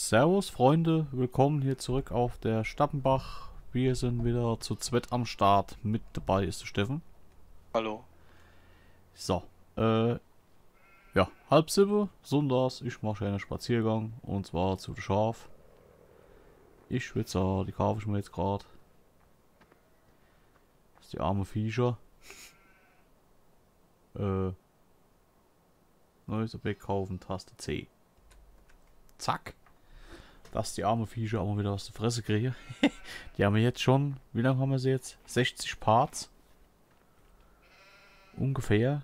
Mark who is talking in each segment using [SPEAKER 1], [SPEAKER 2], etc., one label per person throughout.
[SPEAKER 1] Servus Freunde, willkommen hier zurück auf der Stappenbach. Wir sind wieder zu zweit am Start. Mit dabei ist der Steffen.
[SPEAKER 2] Hallo.
[SPEAKER 1] So, ja, halb sieben, sonntags, ich mache einen Spaziergang und zwar zu der Schaf. Ich schwitze, die kaufe ich mir jetzt gerade. Das ist die arme Viecher. Neues Objekt kaufen, Taste C. Zack. Dass die arme Viecher auch mal wieder was zu fressen kriege. Die haben wir jetzt schon, wie lange haben wir sie jetzt? 60 Parts. Ungefähr.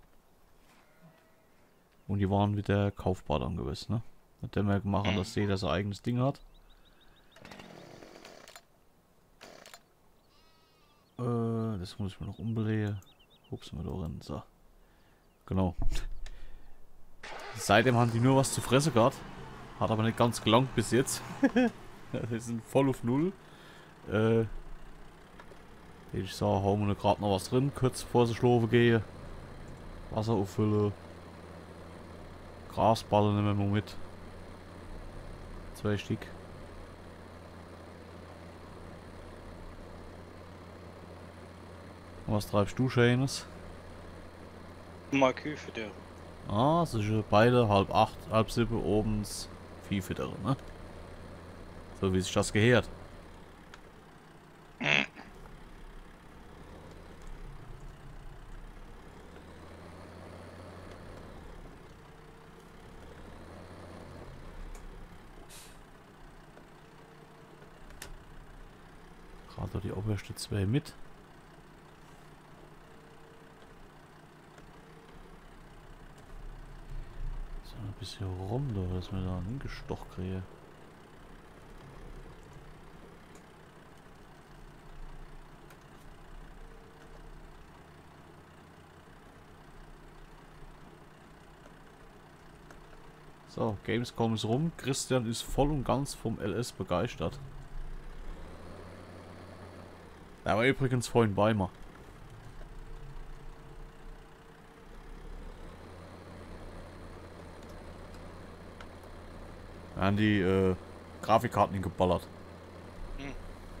[SPEAKER 1] Und die waren wieder kaufbar dann gewesen, ne? Nachdem wir gemacht, dass jeder sein eigenes Ding hat. Das muss ich mir noch umbelegen. Ups, mal da rein. So. Genau. Seitdem haben die nur was zu fressen gehabt. Hat aber nicht ganz gelangt bis jetzt. Wir sind voll auf Null. Ich sage, hauen wir gerade noch was drin, kurz bevor sie schlafen gehen. Wasser auffüllen. Grasballen nehmen wir mit. 2 Stück. Was treibst du Schönes?
[SPEAKER 2] Mal Kühe für der.
[SPEAKER 1] Ah, es ist beide halb 8, halb 7 obens Viehfütter, ne? So wie sich das gehört. Gerade die oberste 2 mit. So ein bisschen rum, da, dass wir da einen Gestoch kriegen. So, Gamescom ist rum. Christian ist voll und ganz vom LS begeistert. Er war übrigens vorhin bei mir. Wir haben die Grafikkarten geballert.
[SPEAKER 2] Hm.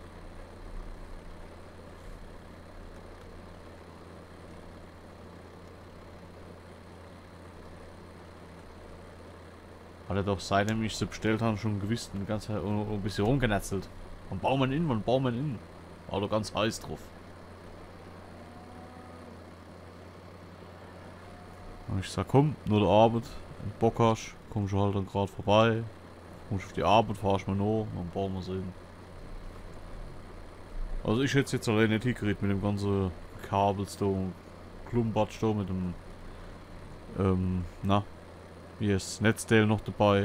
[SPEAKER 1] Hat er doch seitdem ich sie bestellt habe schon gewiss die ganze Zeit ein bisschen rumgenetzelt. Wann bauen wir in, wann bauen wir in? War doch ganz heiß drauf. Und ich sag, komm, nur der Arbeit, wenn du Bock hast, komm schon halt dann gerade vorbei. Komm ich auf die Arbeit, fahr ich mal noch, dann bauen wir sie in. Also ich hätte jetzt allein nicht hingekriegt mit dem ganzen Kabels da, Klumbatsch da mit dem, na, hier ist Netzteil noch dabei.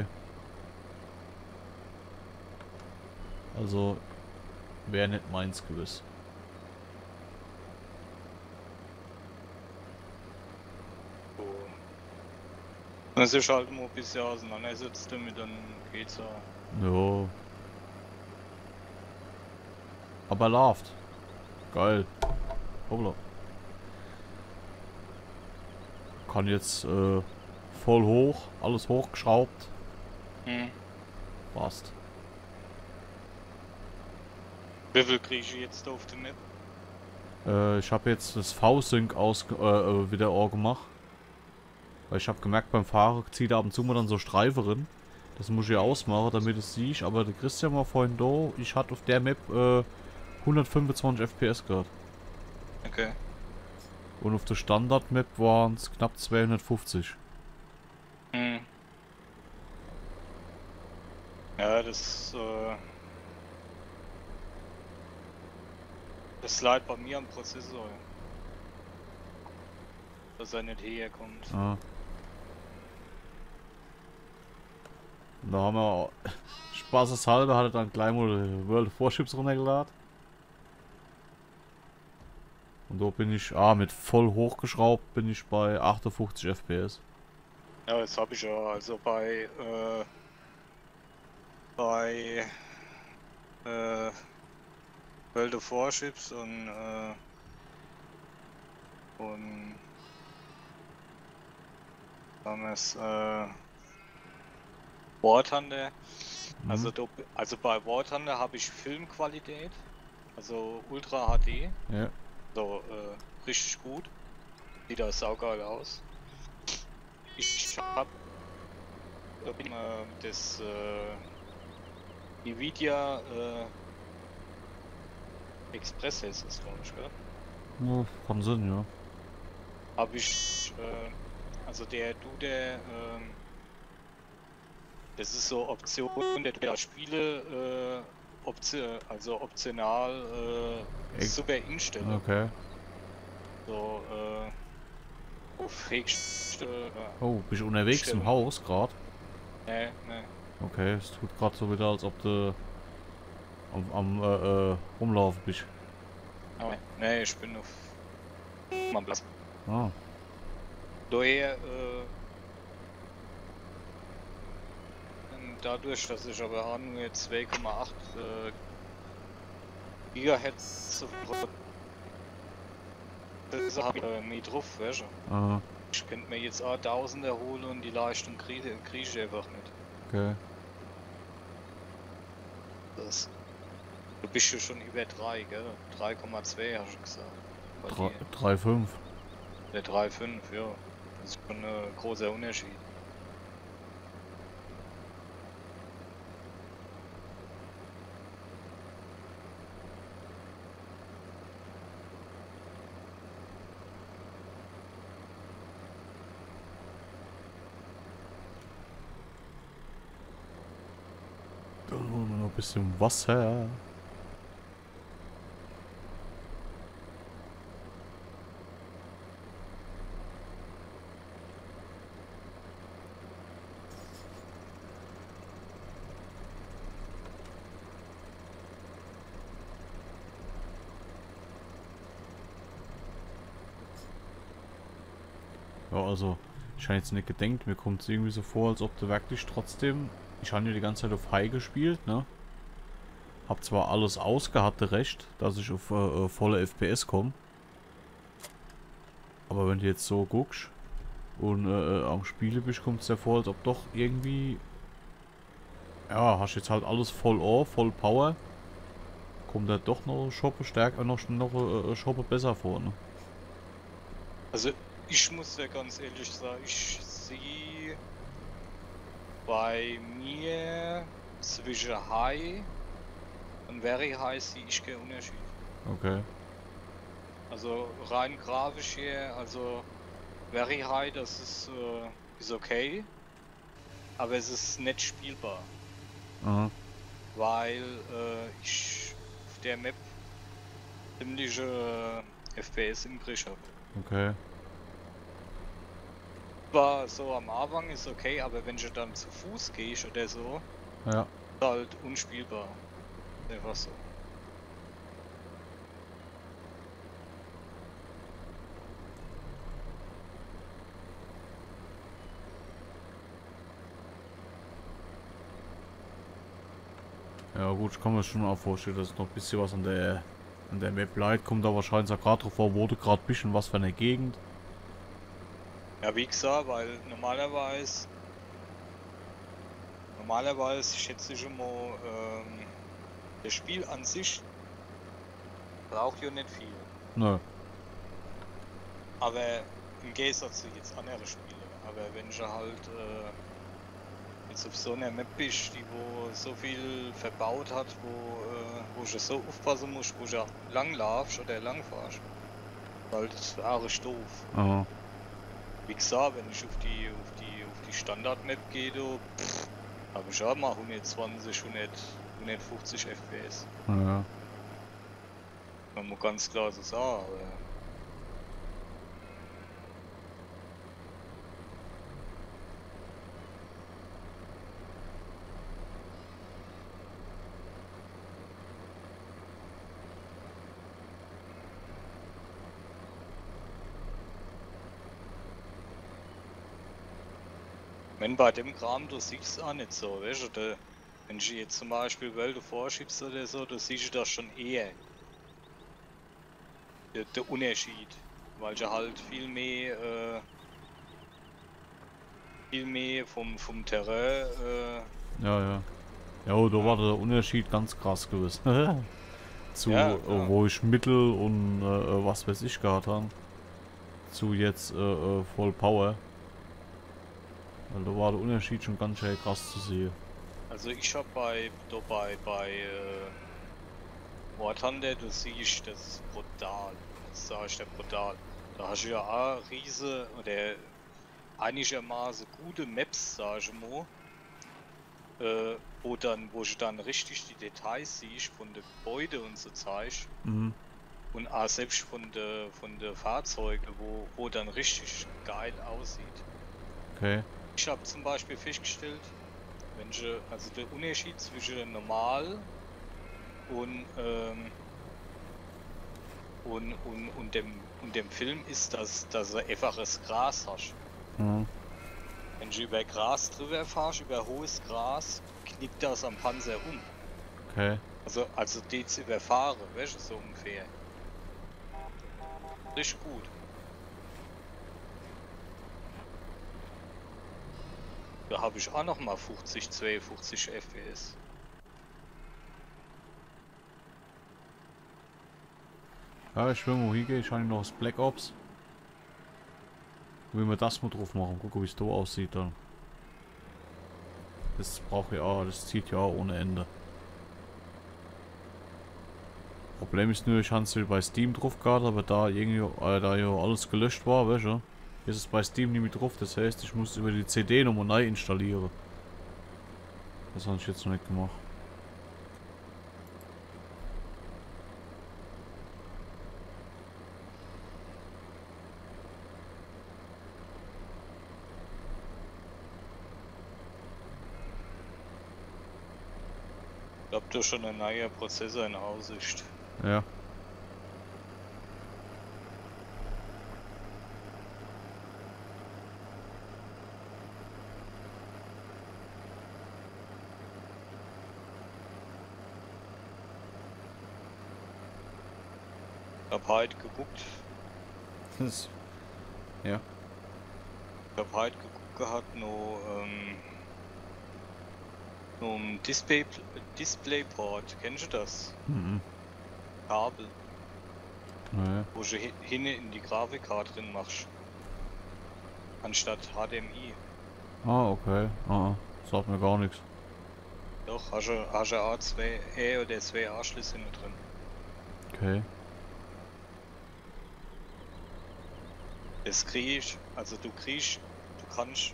[SPEAKER 1] Also, wäre nicht meins gewiss.
[SPEAKER 2] So. Das ist halt immer ein bisschen auseinandersetzt damit, dann geht's ja.
[SPEAKER 1] Ja. Aber läuft. Geil. Hoppla. Kann jetzt voll hoch, alles hochgeschraubt.
[SPEAKER 2] Hm.
[SPEAKER 1] Passt.
[SPEAKER 2] Wie viel krieg ich jetzt auf der Map?
[SPEAKER 1] Ich habe jetzt das V-Sync wieder gemacht. Weil ich habe gemerkt, beim Fahren zieht ab und zu mal dann so Streifen drin. Das muss ich ausmachen, damit es siehst. Aber der Christian war vorhin da. Ich hatte auf der Map 125 FPS gehabt.
[SPEAKER 2] Okay.
[SPEAKER 1] Und auf der Standard-Map waren es knapp 250.
[SPEAKER 2] Hm. Ja, das lag bei mir am Prozessor. Dass er nicht herkommt.
[SPEAKER 1] Ja. Und da haben wir spaßeshalber hat er dann gleich mal World of Warships runtergeladen. Und da bin ich, mit voll hochgeschraubt, bin ich bei 58 FPS.
[SPEAKER 2] Ja, das habe ich ja. Also bei World of Warships und damals War Thunder Also, also bei War Thunder habe ich Filmqualität, also Ultra HD,
[SPEAKER 1] Ja.
[SPEAKER 2] so richtig gut. Sieht da saugeil aus. Ich habe das Nvidia Express heißt es, glaube ich, gell?
[SPEAKER 1] Ja, kann Sinn, ja.
[SPEAKER 2] Habe ich, also das ist so Option, der tut ja Spiele, also optional super instellen.
[SPEAKER 1] Okay.
[SPEAKER 2] So, auf höchste
[SPEAKER 1] Oh, bist du unterwegs im
[SPEAKER 2] Einstellung.
[SPEAKER 1] Haus gerade?
[SPEAKER 2] Nee, nee.
[SPEAKER 1] Okay, es tut gerade so wieder, als ob du am rumlaufen bist.
[SPEAKER 2] Oh, nee, ich bin auf meinem Platz.
[SPEAKER 1] Ah,
[SPEAKER 2] Daher, dadurch, dass ich aber auch nur 2,8 Gigahertz habe ich mehr drauf, weißt du?
[SPEAKER 1] ah,
[SPEAKER 2] Ich könnte mir jetzt auch 1000 erholen und die Leistung kriege ich einfach nicht.
[SPEAKER 1] okay.
[SPEAKER 2] Das, du bist ja schon über 3, gell? 3,2 hast du gesagt. Bei dir.
[SPEAKER 1] 3,5.
[SPEAKER 2] Der 3,5, ja. Das ist schon ein großer Unterschied.
[SPEAKER 1] Dann holen wir noch ein bisschen Wasser. Ja, also, ich habe jetzt nicht gedacht, mir kommt es irgendwie so vor, als ob du wirklich trotzdem. Ich habe ja die ganze Zeit auf High gespielt, ne? Hab zwar alles ausgehatte recht, dass ich auf volle FPS komme. Aber wenn du jetzt so guckst und am Spiele bist, kommt es ja vor, als ob doch irgendwie. Ja, hast jetzt halt alles voll auf, voll Power. Kommt da doch noch Shoppe stärker, noch Shoppe besser vor, ne?
[SPEAKER 2] Also ich muss ja ganz ehrlich sagen, ich sehe bei mir zwischen High und Very High sehe ich keinen Unterschied.
[SPEAKER 1] Okay.
[SPEAKER 2] Also rein grafisch hier, also Very High, das ist okay, aber es ist nicht spielbar,
[SPEAKER 1] Aha.
[SPEAKER 2] weil ich auf der Map ziemliche FPS im Griff habe.
[SPEAKER 1] Okay.
[SPEAKER 2] War so am Anfang ist okay, aber wenn ich dann zu Fuß gehe oder so,
[SPEAKER 1] Ja.
[SPEAKER 2] ist halt unspielbar. Einfach so.
[SPEAKER 1] Ja gut, ich kann mir schon auch vorstellen, dass noch ein bisschen was an der Map leid kommt, da wahrscheinlich auch gerade drauf vor, wurde gerade ein bisschen was für eine Gegend.
[SPEAKER 2] Ja, wie gesagt, weil normalerweise schätze ich immer, das Spiel an sich braucht ja nicht viel.
[SPEAKER 1] Nö.
[SPEAKER 2] Aber im Gegensatz zu jetzt anderen Spielen. Aber wenn ich halt jetzt auf so einer Map bist, die wo so viel verbaut hat, wo ich so aufpassen muss, wo ich ja lang laufst oder lang fahrst, halt auch ist doof.
[SPEAKER 1] Aha.
[SPEAKER 2] Wie gesagt, wenn ich auf die Standard-Map gehe, habe ich auch mal 120, 150 FPS.
[SPEAKER 1] Ja.
[SPEAKER 2] Man muss ganz klar so sagen, aber wenn bei dem Kram, du siehst auch nicht so, weißt du, wenn du jetzt zum Beispiel Wälder vorschiebst oder so, du siehst das schon eher. Der Unterschied, weil du halt viel mehr vom Terrain
[SPEAKER 1] Ja, ja. Ja, da war der Unterschied ganz krass gewesen. Zu,
[SPEAKER 2] Ja, klar.
[SPEAKER 1] wo ich Mittel und was weiß ich gehabt habe. Zu jetzt voll Power. Weil da war der Unterschied schon ganz schön krass zu sehen.
[SPEAKER 2] Also ich hab bei War Thunder, du siehst, das ist brutal. Das sag ich dir brutal. Da hast du ja auch riese oder einigermaßen gute Maps, sag ich mal. Wo ich dann richtig die Details siehst von den Gebäuden und so zeigst.
[SPEAKER 1] Mhm.
[SPEAKER 2] Und auch selbst von der Fahrzeuge, wo dann richtig geil aussieht.
[SPEAKER 1] Okay.
[SPEAKER 2] Ich habe zum Beispiel festgestellt, also der Unterschied zwischen normal und dem Film ist, dass du einfaches Gras hast.
[SPEAKER 1] Mhm.
[SPEAKER 2] Wenn du über Gras drüber fährst, über hohes Gras, knickt das am Panzer um.
[SPEAKER 1] Okay.
[SPEAKER 2] Also die zu überfahren, weißt du, so ungefähr. Richtig gut. Da habe ich auch noch mal 50, 52 FPS.
[SPEAKER 1] Ja, ich will mal hingehen. Ich habe noch das Black Ops. Will wir das mal drauf machen. Gucken, wie es da aussieht dann. Das brauche ich auch. Das zieht ja auch ohne Ende. Problem ist nur, ich habe es bei Steam drauf gehabt, aber da irgendwie, da ja alles gelöscht war, weißt du, ist es bei Steam nicht mehr drauf. Das heißt, ich muss über die CD nochmal neu installieren. Das habe ich jetzt noch nicht gemacht.
[SPEAKER 2] Ich glaube, da schon ein neuer Prozessor in Aussicht.
[SPEAKER 1] Ja.
[SPEAKER 2] Ich habe heute geguckt.
[SPEAKER 1] Das, ja.
[SPEAKER 2] Ich habe heute geguckt gehabt, nur um Displayport. Kennst du das?
[SPEAKER 1] Mhm.
[SPEAKER 2] Kabel,
[SPEAKER 1] Naja.
[SPEAKER 2] wo du hinten in die Grafikkarte drin machst. Anstatt HDMI.
[SPEAKER 1] Ah, okay. Ah, sagt mir gar nichts.
[SPEAKER 2] Doch, hast du auch zwei oder zwei Anschlüsse hinten drin.
[SPEAKER 1] Okay.
[SPEAKER 2] Das kriegst, also du kannst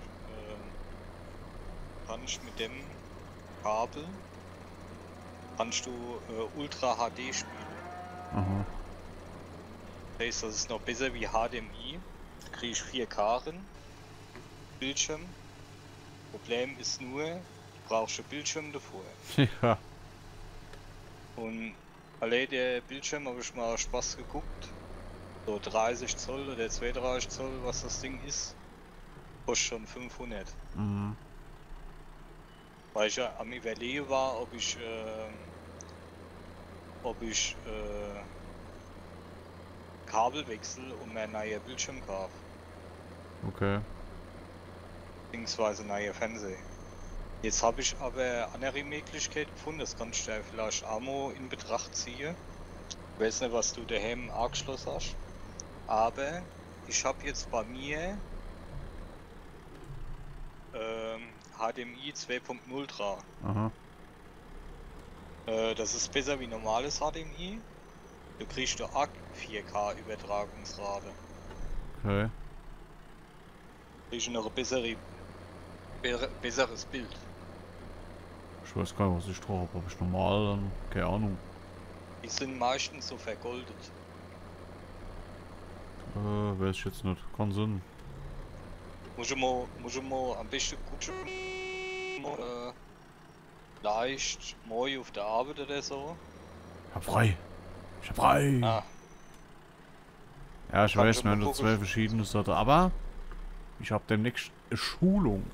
[SPEAKER 2] mit dem Kabel kannst du Ultra HD spielen.
[SPEAKER 1] Aha.
[SPEAKER 2] Das heißt, das ist noch besser wie HDMI. Du kriegst 4K drin, Bildschirm. Problem ist nur, du brauchst einen Bildschirm davor.
[SPEAKER 1] Ja.
[SPEAKER 2] Und allein der Bildschirm habe ich mal Spaß geguckt. So 30 Zoll oder 32 Zoll, was das Ding ist, kostet schon 500.
[SPEAKER 1] Mhm.
[SPEAKER 2] Weil ich ja am Überlegen war, ob ich Kabel wechsle und mir einen neuen Bildschirm kaufe.
[SPEAKER 1] Okay.
[SPEAKER 2] Beziehungsweise neue Fernseher. Jetzt habe ich aber eine andere Möglichkeit gefunden, das kannst du ja vielleicht auch mal in Betracht ziehen. Ich weiß nicht, was du daheim angeschlossen hast. Aber ich habe jetzt bei mir HDMI 2.0 dran.
[SPEAKER 1] Aha.
[SPEAKER 2] Das ist besser wie normales HDMI. Du kriegst da auch 4K Übertragungsrate.
[SPEAKER 1] Okay.
[SPEAKER 2] Kriegst du noch ein besseres Bild.
[SPEAKER 1] Ich weiß gar nicht, was ich drauf habe. Ob ich normal dann? Keine Ahnung.
[SPEAKER 2] Die sind meistens so vergoldet.
[SPEAKER 1] Weiß ich jetzt nicht. Kann Sinn.
[SPEAKER 2] Muss ich mal am besten gucken. Leicht morgen auf der Arbeit oder so.
[SPEAKER 1] Ich hab frei. Ich hab frei.
[SPEAKER 2] Ah,
[SPEAKER 1] Ja, ich
[SPEAKER 2] kann
[SPEAKER 1] weiß,
[SPEAKER 2] schon
[SPEAKER 1] wir
[SPEAKER 2] mal
[SPEAKER 1] haben da
[SPEAKER 2] gucken.
[SPEAKER 1] 2 verschiedene Sorten. Aber ich habe demnächst eine Schulung.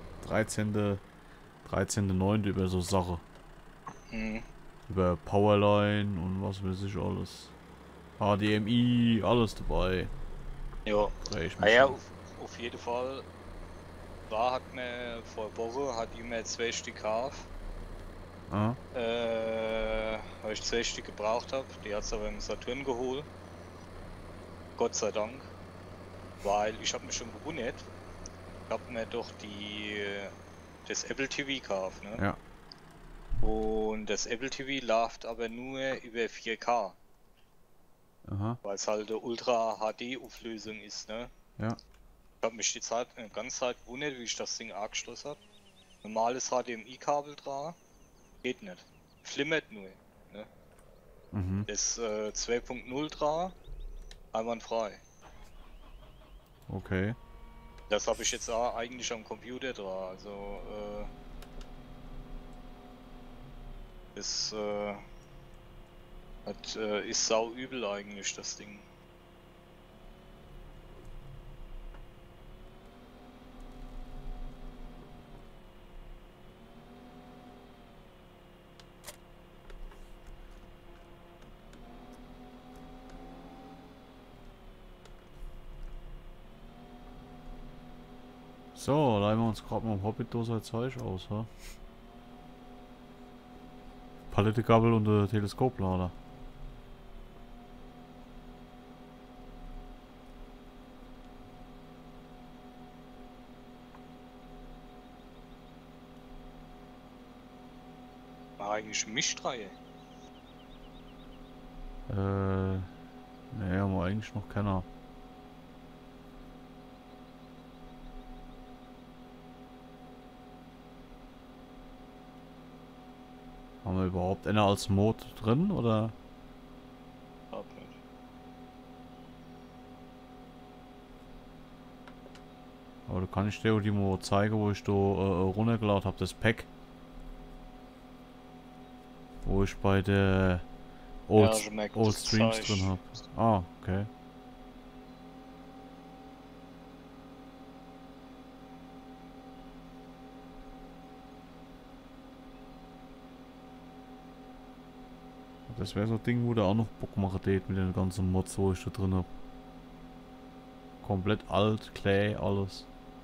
[SPEAKER 1] 13.9. über so Sache.
[SPEAKER 2] Hm.
[SPEAKER 1] Über Powerline und was weiß ich alles. HDMI, alles dabei.
[SPEAKER 2] Ja.
[SPEAKER 1] Freu ich mich
[SPEAKER 2] Naja,
[SPEAKER 1] schon.
[SPEAKER 2] auf jeden Fall. Da hat mir vor Woche hat jemand 2 Stück gekauft.
[SPEAKER 1] Ah,
[SPEAKER 2] Weil ich 2 Stück gebraucht habe. Die hat's aber im Saturn geholt. Gott sei Dank. Weil ich habe mich schon gewundert. Ich habe mir doch das Apple TV gekauft, ne?
[SPEAKER 1] ja.
[SPEAKER 2] Und das Apple TV läuft aber nur über 4K.
[SPEAKER 1] Aha,
[SPEAKER 2] Weil es halt eine Ultra HD Auflösung ist, ne?
[SPEAKER 1] ja.
[SPEAKER 2] Ich habe mich die ganze Zeit gewundert, wie ich das Ding angeschlossen habe. Normales HDMI-Kabel dran, geht nicht. Flimmert nur, ne?
[SPEAKER 1] Mhm.
[SPEAKER 2] Das 2.0 dran, einwandfrei.
[SPEAKER 1] Okay.
[SPEAKER 2] Das habe ich jetzt auch eigentlich am Computer dran, also das ist sau übel eigentlich, das Ding.
[SPEAKER 1] So, leihen wir uns gerade mal im Hobbit-Dose Zeug aus, ha? Palettekabel und Teleskoplader.
[SPEAKER 2] War eigentlich eine Mischreihe.
[SPEAKER 1] Naja, haben wir eigentlich noch keiner. Haben wir überhaupt eine als Mod drin, oder?
[SPEAKER 2] Glaub nicht.
[SPEAKER 1] Aber da kann ich dir die mal zeigen, wo ich da runtergeladen habe, das Pack. Wo ich bei der
[SPEAKER 2] Ja, ich merk
[SPEAKER 1] Old
[SPEAKER 2] das
[SPEAKER 1] Streams
[SPEAKER 2] Zeug.
[SPEAKER 1] drin habe. Ah, okay. Das wäre so ein Ding, wo der auch noch Bock machen tät mit den ganzen Mods, wo ich da drin hab. Komplett alt, Clay, alles.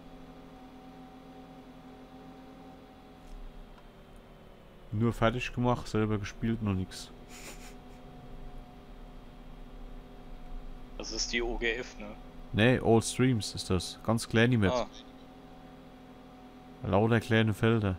[SPEAKER 1] Nur fertig gemacht, selber gespielt, noch nix.
[SPEAKER 2] Das ist die OGF, ne?
[SPEAKER 1] Nee, Old Streams ist das. Ganz kleine mit.
[SPEAKER 2] Ah,
[SPEAKER 1] Lauter kleine Felder.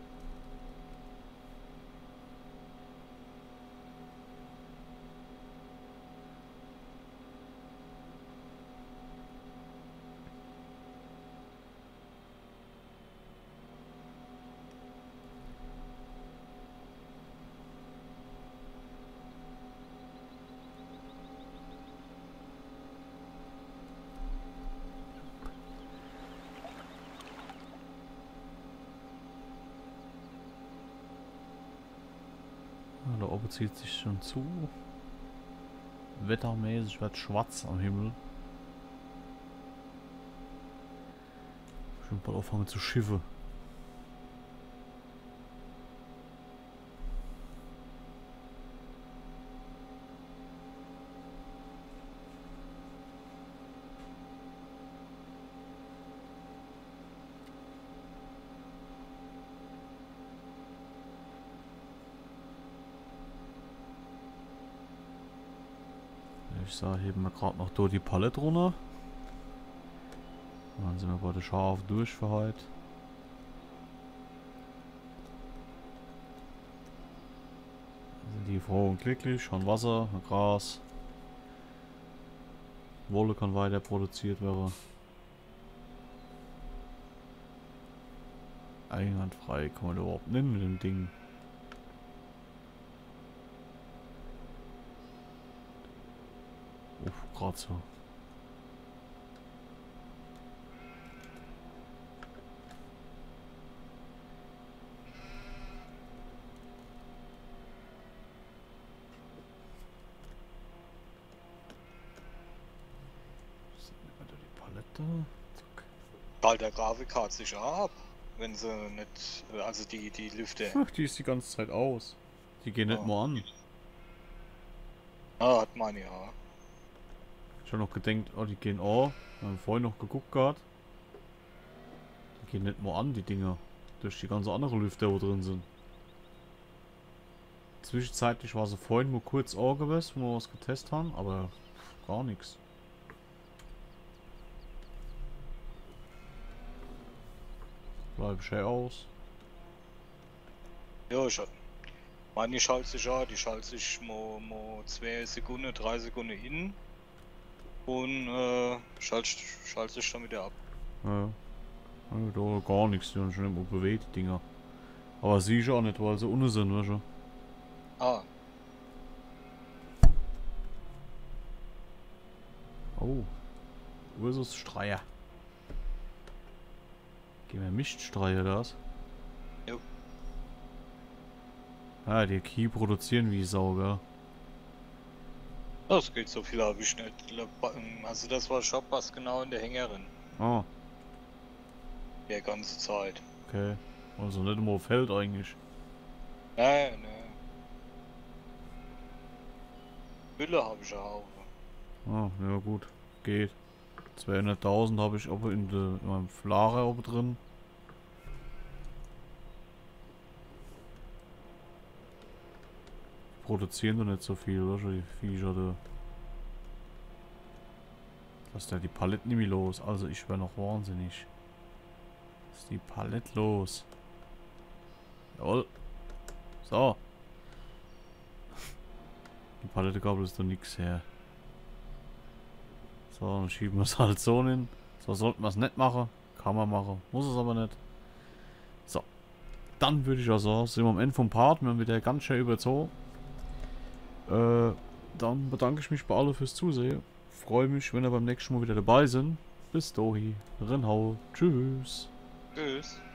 [SPEAKER 1] Ah, da oben zieht sich schon zu. Wettermäßig wird schwarz am Himmel. Schon bald anfangen zu schiffen. Ich sage, heben wir gerade noch da die Palette runter. Dann sind wir bei der scharf durch für heute. Sind die froh und glücklich, schon Wasser, Gras. Wolle kann weiter produziert werden. Einwandfrei kann man überhaupt nicht mit dem Ding. Uff, gerade so. Die Palette. Zack.
[SPEAKER 2] bald der Grafik hat sich auch ab, wenn sie nicht, also die Lüfte.
[SPEAKER 1] Ach, die ist die ganze Zeit aus. Die gehen nicht
[SPEAKER 2] Ja.
[SPEAKER 1] mal an.
[SPEAKER 2] Ah, hat meine ja.
[SPEAKER 1] Ich hab noch gedacht, oh, die gehen an. Wir haben vorhin noch geguckt gerade. Die gehen nicht mal an, die Dinger. Durch die ganze andere Lüfter, wo drin sind. Zwischenzeitlich war sie vorhin nur kurz Ohr gewesen, wo wir was getestet haben, aber gar nichts. Bleib ich aus.
[SPEAKER 2] Ja, meine schalte sich an, die schalte sich mal 2 Sekunden, 3 Sekunden in und schalte sich dann wieder ab.
[SPEAKER 1] Ja. Ja, da gar nichts, die haben schon immer bewegt, die Dinger. Aber sehe ich auch nicht, weil sie unten sind, weißt du?
[SPEAKER 2] Ah,
[SPEAKER 1] Oh. Wo ist das Streier? Gehen wir Mischstreier das?
[SPEAKER 2] Jo.
[SPEAKER 1] Ah, die Key produzieren wie Sau, gell?
[SPEAKER 2] das geht so viel habe ich nicht. Also das war Shop was genau in der Hängerin.
[SPEAKER 1] Ah,
[SPEAKER 2] Der ganze Zeit.
[SPEAKER 1] okay. Also nicht immer auf Feld eigentlich.
[SPEAKER 2] Nee, nee. Hülle habe ich auch.
[SPEAKER 1] Ah, ja gut. Geht. 200.000 habe ich aber in meinem Lager oben drin. Produzieren doch nicht so viel, oder? Die Viecher da. Was ist da die Palette nicht mehr los? Also ich wäre noch wahnsinnig. Was ist die Palette los? Jawohl. So. Die Palette gabel ist doch nichts her. So, dann schieben wir es halt so hin. So sollten wir es nicht machen. Kann man machen. Muss es aber nicht. So. Dann würde ich ja sagen, sind wir am Ende vom Part. Wir haben wieder ganz schön überzogen. Dann bedanke ich mich bei allen fürs Zusehen. Freue mich, wenn ihr beim nächsten Mal wieder dabei sind. Bis dahin. Rennhau. Tschüss.
[SPEAKER 2] Tschüss.